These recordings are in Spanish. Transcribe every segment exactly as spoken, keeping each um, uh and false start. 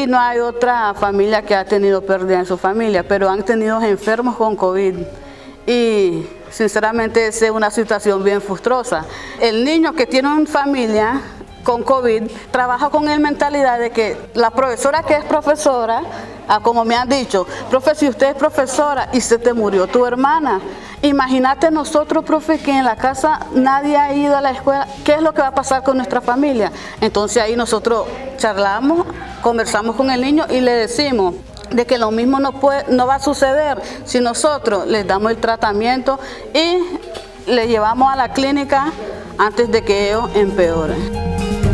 no hay otra familia que ha tenido pérdida en su familia, pero han tenido enfermos con COVID. Y sinceramente es una situación bien frustrosa. El niño que tiene una familia con COVID trabaja con la mentalidad de que la profesora que es profesora, ah, como me han dicho, profe, si usted es profesora y se te murió tu hermana, imagínate nosotros, profe, que en la casa nadie ha ido a la escuela, ¿qué es lo que va a pasar con nuestra familia? Entonces ahí nosotros charlamos, conversamos con el niño y le decimos de que lo mismo no, puede, no va a suceder si nosotros les damos el tratamiento y les llevamos a la clínica antes de que ellos empeoren.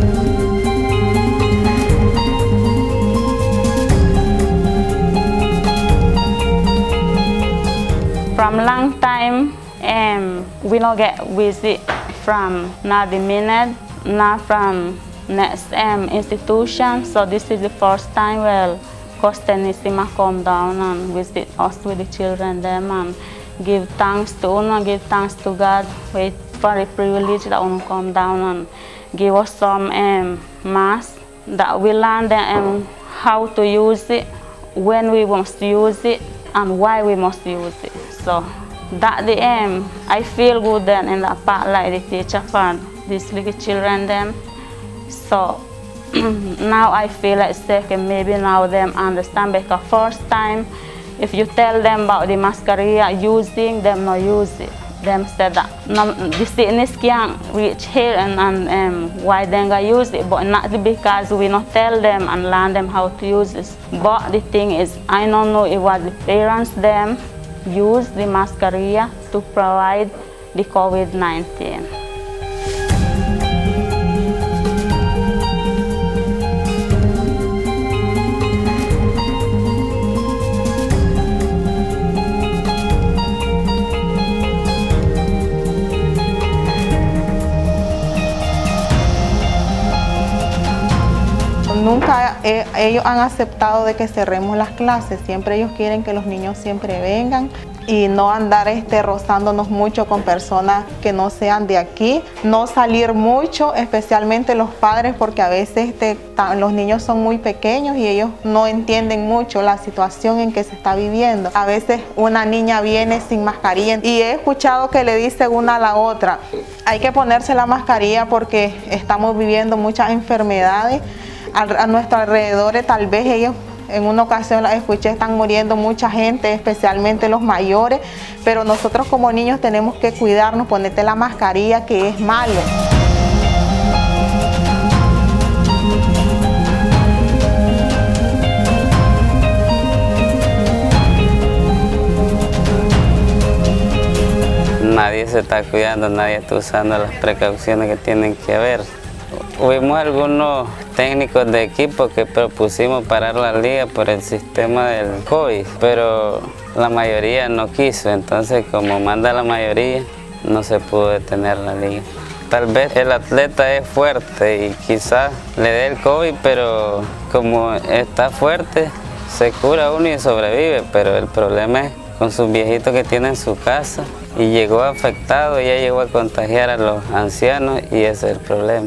From long time, um, we don't get visit from not the minute, not from next um, institution. So this is the first time where Costanisima come down and visit us with the children them and give thanks to Uno, give thanks to God. We're very privileged that Uno come down and give us some um, mass that we learn them, um, how to use it, when we must use it, and why we must use it. So that the um, I feel good then in that part, like the teacher for these little children them. So now I feel like second, maybe now them understand, because first time if you tell them about the mascarilla using, them not use it. Them said that no, the sickness can't reach here and, and um, why they gonna use it, but not because we not tell them and learn them how to use this. But the thing is, I don't know it was the parents them use the mascarilla to provide the COVID nineteen. Nunca eh, ellos han aceptado de que cerremos las clases, siempre ellos quieren que los niños siempre vengan y no andar este, rozándonos mucho con personas que no sean de aquí, no salir mucho, especialmente los padres, porque a veces este, los niños son muy pequeños y ellos no entienden mucho la situación en que se está viviendo. A veces una niña viene sin mascarilla y he escuchado que le dice una a la otra, hay que ponerse la mascarilla porque estamos viviendo muchas enfermedades a nuestro alrededor. Tal vez ellos, en una ocasión la escuché, están muriendo mucha gente, especialmente los mayores, pero nosotros como niños tenemos que cuidarnos, ponerte la mascarilla, que es malo. Nadie se está cuidando, nadie está usando las precauciones que tienen que haber. Hubimos algunos técnicos de equipo que propusimos parar la liga por el sistema del COVID, pero la mayoría no quiso, entonces como manda la mayoría, no se pudo detener la liga. Tal vez el atleta es fuerte y quizás le dé el COVID, pero como está fuerte, se cura uno y sobrevive, pero el problema es con sus viejitos que tiene en su casa y llegó afectado, ya llegó a contagiar a los ancianos y ese es el problema.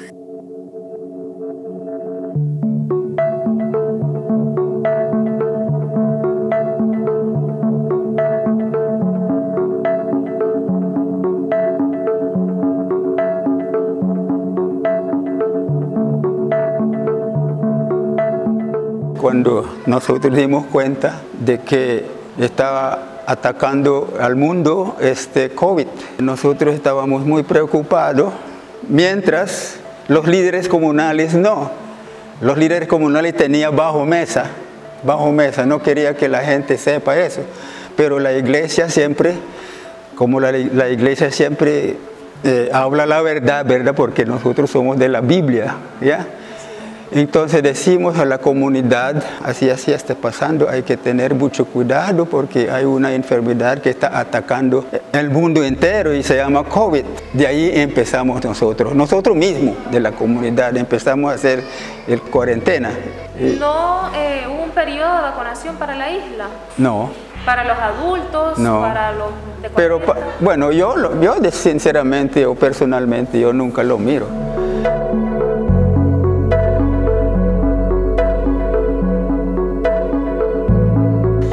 Cuando nosotros dimos cuenta de que estaba atacando al mundo este COVID, nosotros estábamos muy preocupados, mientras los líderes comunales no. Los líderes comunales tenían bajo mesa, bajo mesa, no quería que la gente sepa eso, pero la iglesia siempre, como la, la iglesia siempre eh, habla la verdad, ¿verdad? Porque nosotros somos de la Biblia, ¿ya? Entonces decimos a la comunidad, así así está pasando, hay que tener mucho cuidado porque hay una enfermedad que está atacando el mundo entero y se llama COVID. De ahí empezamos nosotros, nosotros mismos de la comunidad, empezamos a hacer el cuarentena. ¿No eh, hubo un periodo de vacunación para la isla? No. ¿Para los adultos? No. ¿Para los de Pero bueno, yo, yo sinceramente o personalmente yo nunca lo miro.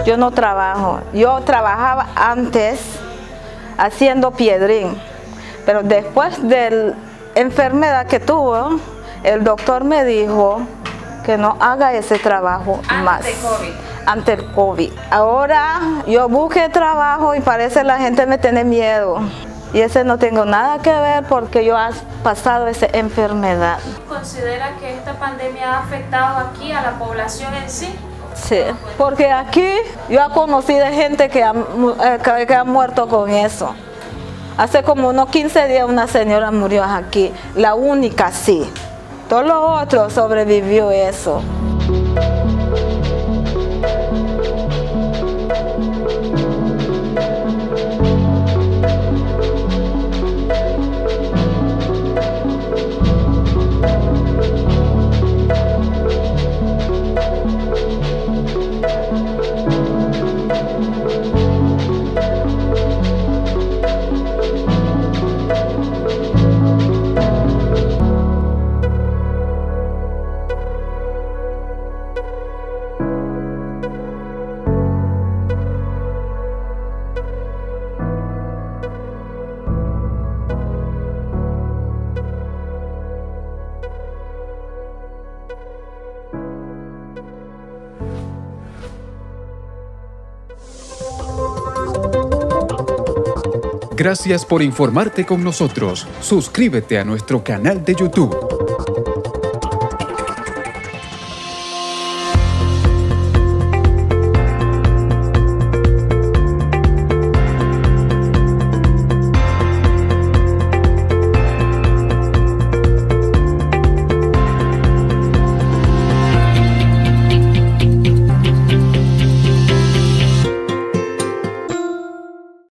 yo no trabajo. Yo trabajaba antes haciendo piedrín, pero después de la enfermedad que tuvo, el doctor me dijo que no haga ese trabajo más. Antes del COVID. Ante el COVID. Ahora yo busqué trabajo y parece la gente me tiene miedo. Y ese no tengo nada que ver porque yo he pasado esa enfermedad. ¿Considera que esta pandemia ha afectado aquí a la población en sí? Sí, porque aquí yo he conocido gente que ha, que, que ha muerto con eso. Hace como unos quince días una señora murió aquí, la única sí. Todos los otros sobrevivió eso. Gracias por informarte con nosotros. Suscríbete a nuestro canal de YouTube.